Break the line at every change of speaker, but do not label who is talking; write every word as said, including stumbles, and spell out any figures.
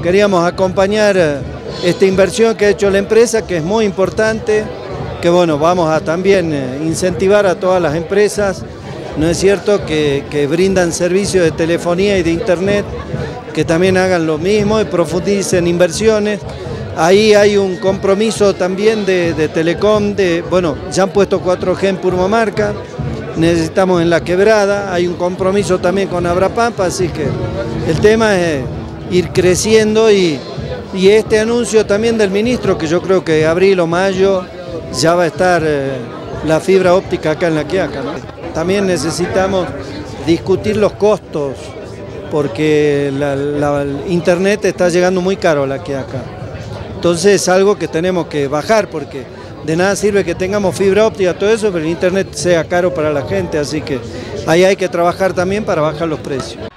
queríamos acompañar esta inversión que ha hecho la empresa, que es muy importante, que bueno, vamos a también incentivar a todas las empresas, ¿no es cierto?, que, que brindan servicios de telefonía y de internet, que también hagan lo mismo y profundicen inversiones. Ahí hay un compromiso también de, de Telecom, de, bueno, ya han puesto cuatro G en Purmamarca, necesitamos en La Quebrada, hay un compromiso también con Abrapampa, así que el tema es ir creciendo y, y este anuncio también del ministro, que yo creo que abril o mayo ya va a estar eh, la fibra óptica acá en La Quiaca, ¿no? También necesitamos discutir los costos, porque la, la, el internet está llegando muy caro a La Quiaca. Entonces es algo que tenemos que bajar, porque de nada sirve que tengamos fibra óptica, todo eso, pero el internet sea caro para la gente, así que ahí hay que trabajar también para bajar los precios.